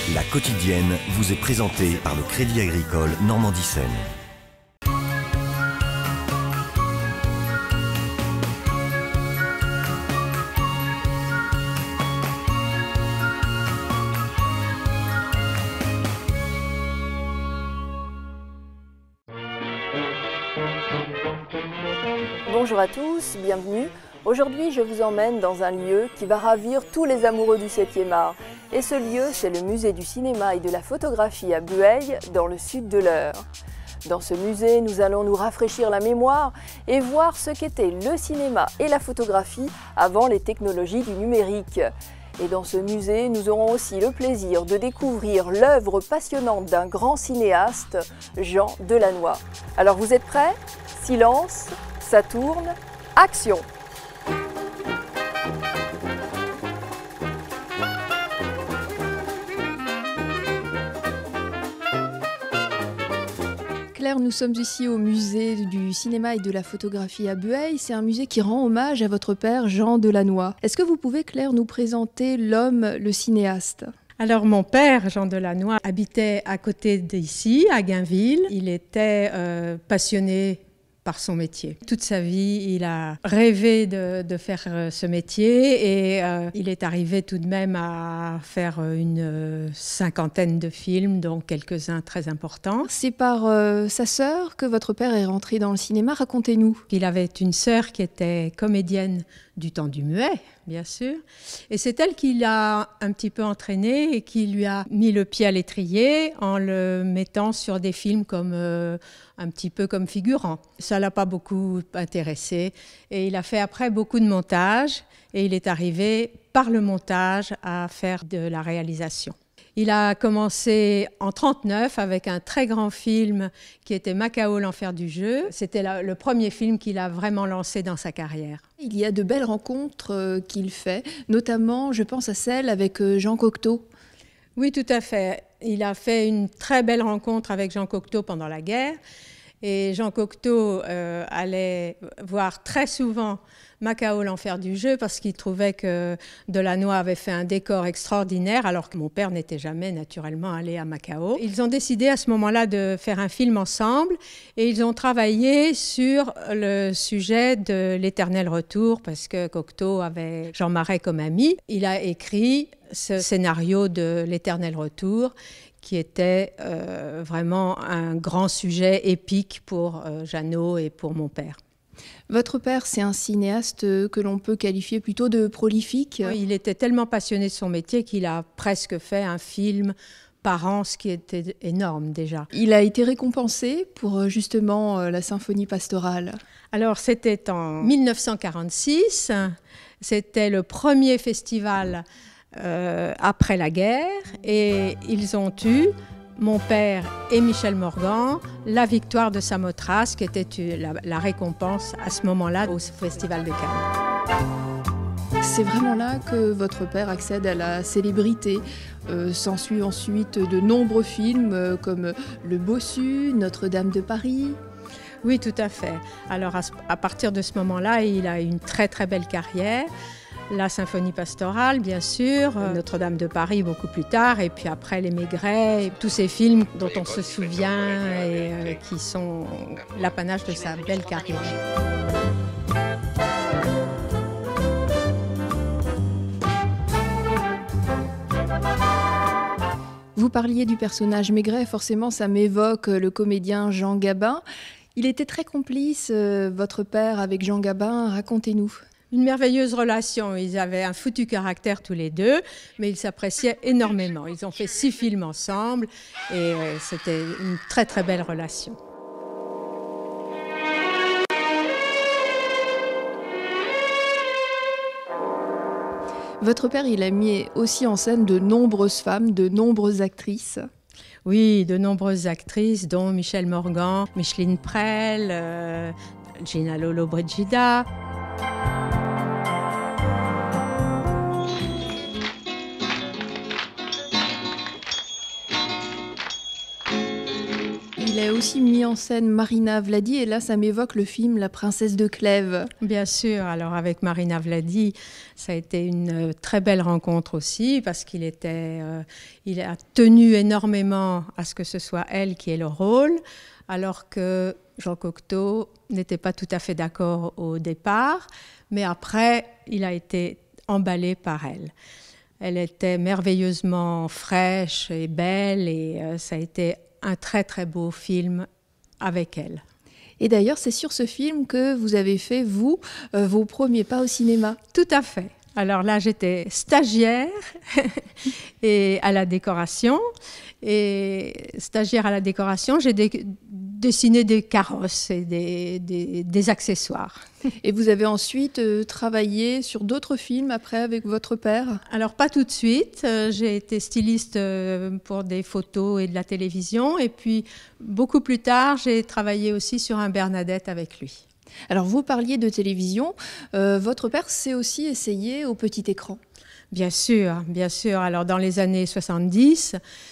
La quotidienne vous est présentée par le Crédit Agricole Normandie-Seine. Bonjour à tous, bienvenue. Aujourd'hui, je vous emmène dans un lieu qui va ravir tous les amoureux du 7e art. Et ce lieu, c'est le musée du cinéma et de la photographie à Bueil, dans le sud de l'Eure. Dans ce musée, nous allons nous rafraîchir la mémoire et voir ce qu'était le cinéma et la photographie avant les technologies du numérique. Et dans ce musée, nous aurons aussi le plaisir de découvrir l'œuvre passionnante d'un grand cinéaste, Jean Delannoy. Alors vous êtes prêts? Silence, ça tourne, action! Claire, nous sommes ici au musée du cinéma et de la photographie à Bueil. C'est un musée qui rend hommage à votre père Jean Delannoy. Est-ce que vous pouvez, Claire, nous présenter l'homme, le cinéaste ? Alors mon père, Jean Delannoy, habitait à côté d'ici, à Gainville. Il était passionné par son métier. Toute sa vie, il a rêvé de faire ce métier et il est arrivé tout de même à faire une cinquantaine de films, dont quelques-uns très importants. C'est par sa sœur que votre père est rentré dans le cinéma. Racontez-nous. Il avait une sœur qui était comédienne du temps du muet, bien sûr. Et c'est elle qui l'a un petit peu entraîné et qui lui a mis le pied à l'étrier en le mettant sur des films comme un petit peu comme figurant. Ça l'a pas beaucoup intéressé et il a fait après beaucoup de montage et il est arrivé par le montage à faire de la réalisation. Il a commencé en 1939 avec un très grand film qui était Macao, l'enfer du jeu. C'était le premier film qu'il a vraiment lancé dans sa carrière. Il y a de belles rencontres qu'il fait, notamment, je pense à celle avec Jean Cocteau. Oui, tout à fait. Il a fait une très belle rencontre avec Jean Cocteau pendant la guerre. Et Jean Cocteau allait voir très souvent Macao, l'enfer du jeu, parce qu'il trouvait que Delannoy avait fait un décor extraordinaire, alors que mon père n'était jamais naturellement allé à Macao. Ils ont décidé à ce moment-là de faire un film ensemble et ils ont travaillé sur le sujet de l'Éternel Retour, parce que Cocteau avait Jean Marais comme ami. Il a écrit ce scénario de l'Éternel Retour, qui était vraiment un grand sujet épique pour Jeannot et pour mon père. Votre père, c'est un cinéaste que l'on peut qualifier plutôt de prolifique. Oui, il était tellement passionné de son métier qu'il a presque fait un film par an, ce qui était énorme déjà. Il a été récompensé pour justement la symphonie pastorale. Alors c'était en 1946, c'était le premier festival après la guerre et ils ont eu, mon père et Michel Morgan, la victoire de Samothrace qui était la récompense à ce moment-là au Festival de Cannes. C'est vraiment là que votre père accède à la célébrité. S'ensuit ensuite de nombreux films comme Le Bossu, Notre-Dame de Paris. Oui, tout à fait. Alors à partir de ce moment-là, il a une très très belle carrière. La symphonie pastorale, bien sûr, Notre-Dame de Paris beaucoup plus tard, et puis après Les Maigret, tous ces films dont on se souvient et qui sont l'apanage de sa belle carrière. Vous parliez du personnage Maigret, forcément ça m'évoque le comédien Jean Gabin. Il était très complice, votre père, avec Jean Gabin, racontez-nous. Une merveilleuse relation, ils avaient un foutu caractère tous les deux, mais ils s'appréciaient énormément. Ils ont fait 6 films ensemble et c'était une très très belle relation. Votre père, il a mis aussi en scène de nombreuses femmes, de nombreuses actrices. Oui, de nombreuses actrices, dont Michel Morgan, Micheline Prel, Gina Lollobrigida. Il il a aussi mis en scène Marina Vladi, et là, ça m'évoque le film La Princesse de Clèves. Bien sûr, alors avec Marina Vladi, ça a été une très belle rencontre aussi, parce qu'il il a tenu énormément à ce que ce soit elle qui ait le rôle, alors que Jean Cocteau n'était pas tout à fait d'accord au départ, mais après, il a été emballé par elle. Elle était merveilleusement fraîche et belle, et ça a été un très très beau film avec elle. Et d'ailleurs, c'est sur ce film que vous avez fait, vous, vos premiers pas au cinéma. Tout à fait. Alors là, j'étais stagiaire et à la décoration. Et stagiaire à la décoration, j'ai dessiné des carrosses et des accessoires. Et vous avez ensuite travaillé sur d'autres films après avec votre père? Alors pas tout de suite, j'ai été styliste pour des photos et de la télévision, et puis beaucoup plus tard, j'ai travaillé aussi sur un Bernadette avec lui. Alors vous parliez de télévision, votre père s'est aussi essayé au petit écran? Bien sûr, bien sûr. Alors dans les années 70,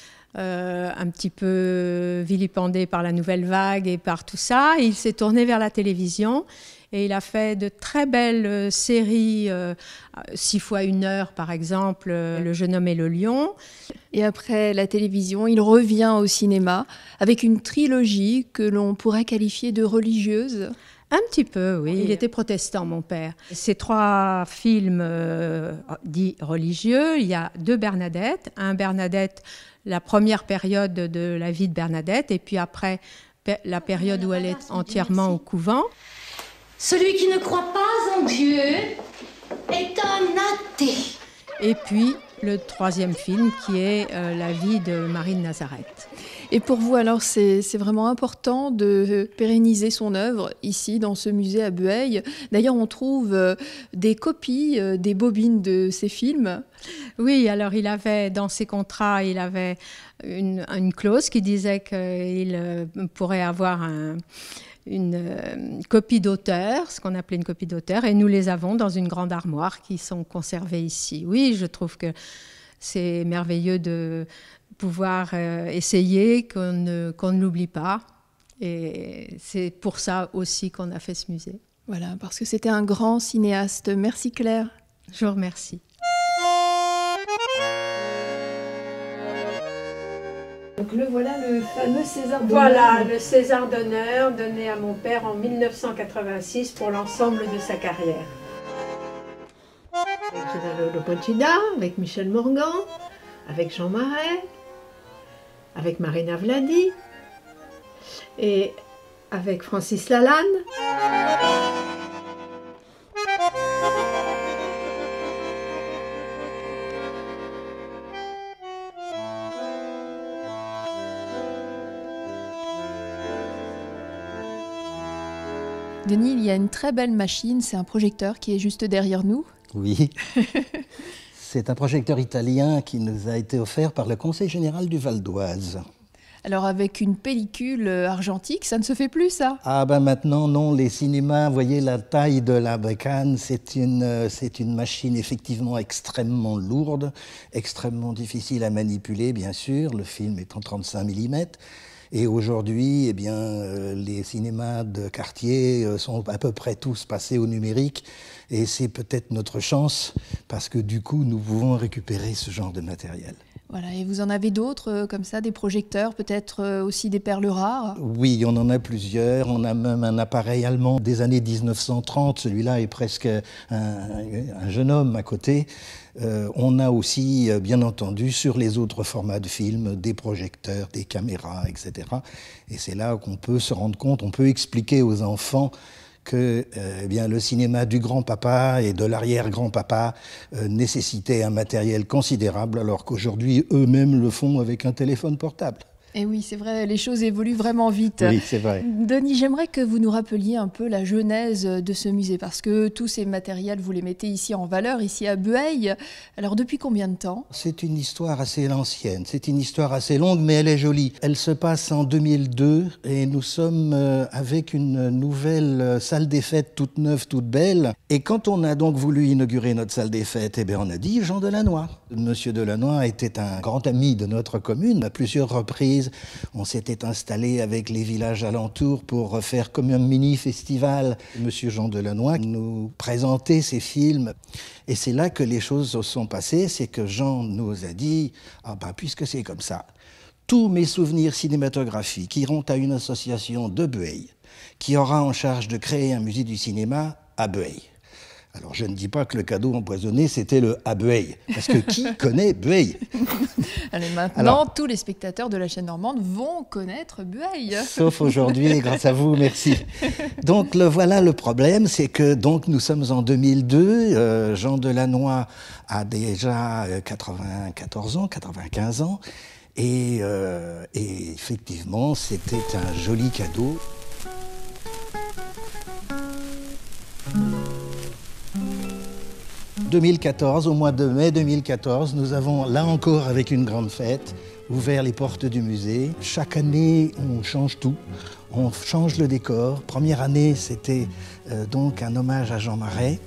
un petit peu vilipendé par la nouvelle vague et par tout ça, il s'est tourné vers la télévision et il a fait de très belles séries, 6 fois 1 heure par exemple, Le jeune homme et le lion. Et après la télévision, il revient au cinéma avec une trilogie que l'on pourrait qualifier de religieuse. Un petit peu, oui. Il était protestant, mon père. Ces 3 films dits religieux, il y a 2 Bernadette. Un Bernadette, la première période de la vie de Bernadette, et puis après, la période où elle est entièrement au couvent. Celui qui ne croit pas en Dieu est un athée. Et puis, le 3e film, qui est la vie de Marie de Nazareth. Et pour vous, alors, c'est vraiment important de pérenniser son œuvre ici, dans ce musée à Bueil. D'ailleurs, on trouve des copies, des bobines de ces films. Oui, alors il avait, dans ses contrats, il avait une clause qui disait qu'il pourrait avoir une copie d'auteur, ce qu'on appelait une copie d'auteur, et nous les avons dans une grande armoire qui sont conservées ici. Oui, je trouve que c'est merveilleux de pouvoir essayer, qu'on ne l'oublie pas. Et c'est pour ça aussi qu'on a fait ce musée. Voilà, parce que c'était un grand cinéaste. Merci Claire. Je vous remercie. Donc le voilà, le fameux César d'honneur. Voilà, le César d'honneur donné à mon père en 1986 pour l'ensemble de sa carrière. Avec Gennaro Lopocina, avec Michel Morgan, avec Jean Marais, avec Marina Vladi et avec Francis Lalanne. Denis, il y a une très belle machine, c'est un projecteur qui est juste derrière nous. Oui, c'est un projecteur italien qui nous a été offert par le Conseil général du Val d'Oise. Alors avec une pellicule argentique, ça ne se fait plus ça? Ah ben maintenant non, les cinémas, vous voyez la taille de la bécane, c'est une machine effectivement extrêmement lourde, extrêmement difficile à manipuler bien sûr, le film est en 35 mm. Et aujourd'hui, eh bien, les cinémas de quartier sont à peu près tous passés au numérique. Et c'est peut-être notre chance, parce que du coup, nous pouvons récupérer ce genre de matériel. Voilà, et vous en avez d'autres comme ça, des projecteurs, peut-être aussi des perles rares? Oui, on en a plusieurs. On a même un appareil allemand des années 1930. Celui-là est presque un jeune homme à côté. On a aussi, bien entendu, sur les autres formats de films, des projecteurs, des caméras, etc. Et c'est là qu'on peut se rendre compte, on peut expliquer aux enfants que eh bien, le cinéma du grand-papa et de l'arrière-grand-papa nécessitait un matériel considérable, alors qu'aujourd'hui, eux-mêmes le font avec un téléphone portable. Et oui, c'est vrai, les choses évoluent vraiment vite. Oui, c'est vrai. Denis, j'aimerais que vous nous rappeliez un peu la genèse de ce musée, parce que tous ces matériels, vous les mettez ici en valeur, ici à Bueil. Alors, depuis combien de temps? C'est une histoire assez ancienne, c'est une histoire assez longue, mais elle est jolie. Elle se passe en 2002 et nous sommes avec une nouvelle salle des fêtes toute neuve, toute belle. Et quand on a donc voulu inaugurer notre salle des fêtes, eh bien, on a dit Jean Delannoy. Monsieur Delannoy était un grand ami de notre commune. À plusieurs reprises, reprises. On s'était installé avec les villages alentours pour faire comme un mini-festival. Monsieur Jean Delannoy nous présentait ses films. Et c'est là que les choses se sont passées. C'est que Jean nous a dit « Ah ben, puisque c'est comme ça, tous mes souvenirs cinématographiques iront à une association de Bueil qui aura en charge de créer un musée du cinéma à Bueil. » Alors, je ne dis pas que le cadeau empoisonné, c'était le à Bueil, parce que qui connaît Bueil? Allez, maintenant, tous les spectateurs de la chaîne normande vont connaître Bueil. Sauf aujourd'hui, grâce à vous, merci. Donc, voilà le problème, c'est que donc, nous sommes en 2002, Jean Delannoy a déjà 94 ans, 95 ans, et effectivement, c'était un joli cadeau. En 2014, au mois de mai 2014, nous avons, là encore avec une grande fête, ouvert les portes du musée. Chaque année, on change tout, on change le décor. Première année, c'était donc un hommage à Jean Marais.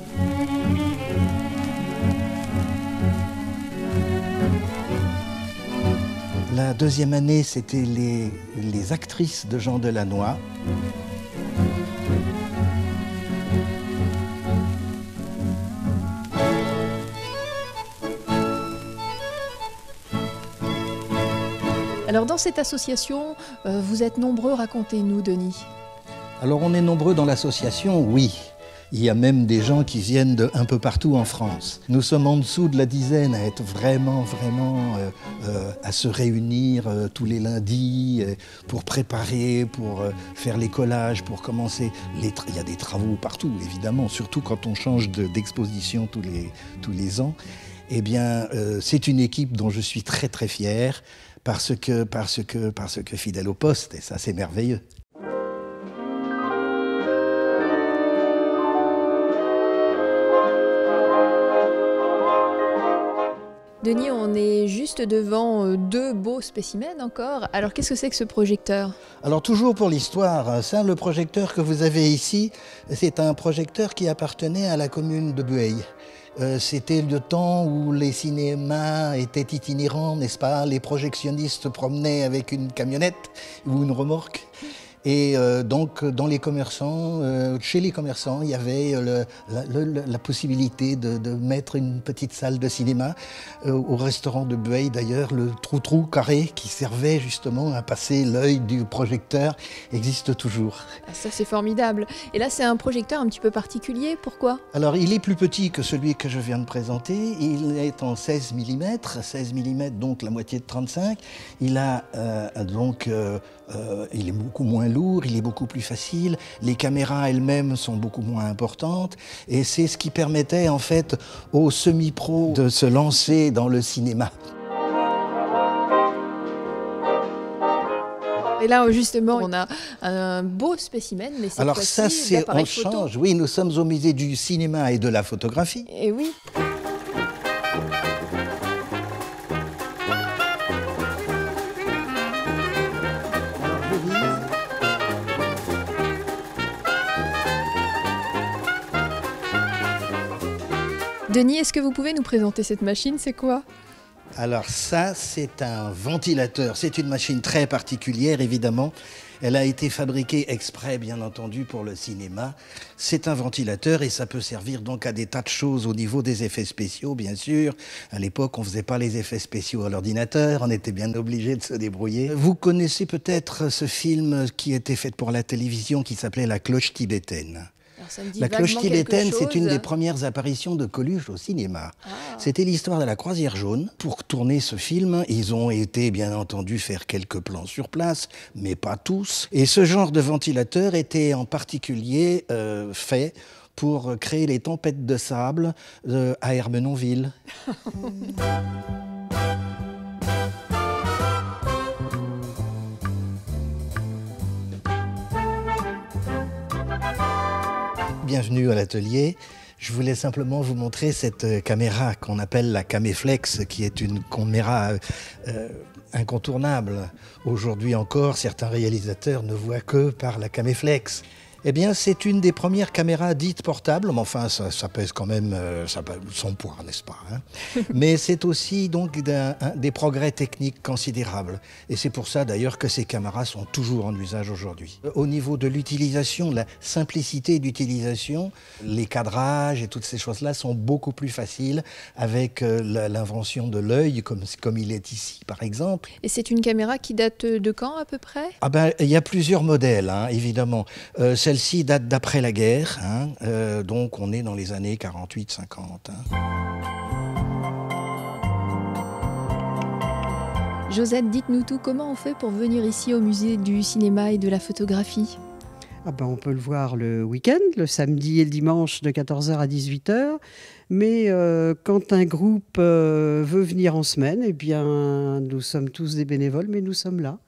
La deuxième année, c'était les actrices de Jean Delannoy. Alors dans cette association, vous êtes nombreux, racontez-nous Denis. Alors on est nombreux dans l'association, oui. Il y a même des gens qui viennent d'un peu partout en France. Nous sommes en dessous de la dizaine à être vraiment à se réunir tous les lundis pour préparer, pour faire les collages, pour commencer. Il y a des travaux partout, évidemment, surtout quand on change d'exposition tous les ans. Eh bien, c'est une équipe dont je suis très très fier parce que fidèle au poste, et ça c'est merveilleux. Denis, on est juste devant deux beaux spécimens encore. Alors qu'est-ce que c'est que ce projecteur? Alors toujours pour l'histoire, ça, le projecteur que vous avez ici, c'est un projecteur qui appartenait à la commune de Bueil. C'était le temps où les cinémas étaient itinérants, n'est-ce pas? Les projectionnistes se promenaient avec une camionnette ou une remorque. Et donc, dans les commerçants, chez les commerçants, il y avait la possibilité de mettre une petite salle de cinéma. Au restaurant de Bueil, d'ailleurs, le trou-trou carré qui servait justement à passer l'œil du projecteur existe toujours. Ah, ça, c'est formidable. Et là, c'est un projecteur un petit peu particulier. Pourquoi? Alors, il est plus petit que celui que je viens de présenter. Il est en 16 mm, donc la moitié de 35. Il a il est beaucoup moins lourd, il est beaucoup plus facile, les caméras elles-mêmes sont beaucoup moins importantes et c'est ce qui permettait en fait aux semi-pros de se lancer dans le cinéma. Et là, justement, on a un beau spécimen, mais cette Alors fois-ci, ça, c'est on photo. change. Oui, nous sommes au musée du cinéma et de la photographie. Et oui. Denis, est-ce que vous pouvez nous présenter cette machine? C'est quoi? Alors ça, c'est un ventilateur. C'est une machine très particulière, évidemment. Elle a été fabriquée exprès, bien entendu, pour le cinéma. C'est un ventilateur et ça peut servir donc à des tas de choses au niveau des effets spéciaux, bien sûr. À l'époque, on ne faisait pas les effets spéciaux à l'ordinateur, on était bien obligé de se débrouiller. Vous connaissez peut-être ce film qui était fait pour la télévision qui s'appelait La cloche tibétaine. La cloche tibétaine, c'est une des premières apparitions de Coluche au cinéma. Ah. C'était l'histoire de la Croisière jaune. Pour tourner ce film, ils ont été, bien entendu, faire quelques plans sur place, mais pas tous. Et ce genre de ventilateur était en particulier fait pour créer les tempêtes de sable à Ermenonville. Bienvenue à l'atelier. Je voulais simplement vous montrer cette caméra qu'on appelle la Caméflex, qui est une caméra incontournable. Aujourd'hui encore, certains réalisateurs ne voient que par la Caméflex. Eh bien, c'est une des premières caméras dites portables, mais enfin, ça pèse quand même son poids, n'est-ce pas, hein? Mais c'est aussi donc des progrès techniques considérables. Et c'est pour ça d'ailleurs que ces caméras sont toujours en usage aujourd'hui. Au niveau de l'utilisation, de la simplicité d'utilisation, les cadrages et toutes ces choses-là sont beaucoup plus faciles avec l'invention de l'œil, comme il est ici, par exemple. Et c'est une caméra qui date de quand à peu près? Ah ben, il y a plusieurs modèles, hein, évidemment. Celle-ci date d'après la guerre, hein, donc on est dans les années 48-50. Hein. Josette, dites-nous tout, comment on fait pour venir ici au musée du cinéma et de la photographie? Ah ben, on peut le voir le week-end, le samedi et le dimanche de 14h à 18h. Mais quand un groupe veut venir en semaine, eh bien, nous sommes tous des bénévoles, mais nous sommes là.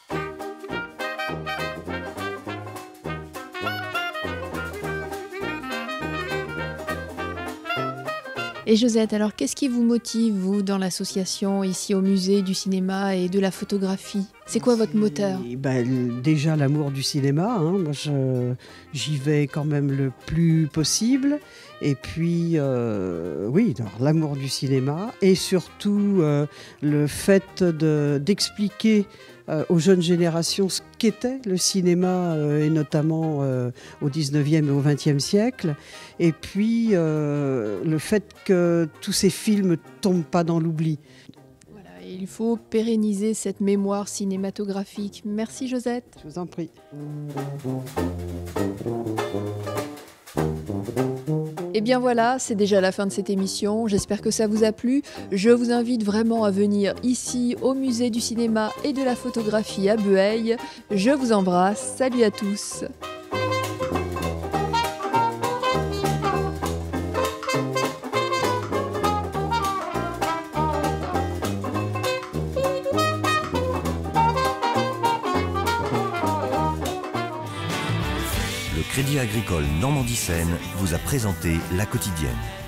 Et Josette, alors qu'est-ce qui vous motive, vous, dans l'association, ici au musée du cinéma et de la photographie? C'est quoi votre moteur? Déjà l'amour du cinéma, hein. Moi j'y vais quand même le plus possible. Et puis, oui, l'amour du cinéma et surtout le fait d'expliquer aux jeunes générations ce qu'était le cinéma, et notamment au 19e et au 20e siècle. Et puis, le fait que tous ces films ne tombent pas dans l'oubli. Voilà, il faut pérenniser cette mémoire cinématographique. Merci Josette. Je vous en prie. Et bien voilà, c'est déjà la fin de cette émission. J'espère que ça vous a plu. Je vous invite vraiment à venir ici au musée du cinéma et de la photographie à Bueil. Je vous embrasse. Salut à tous. Le Crédit Agricole Normandie-Seine vous a présenté La Quotidienne.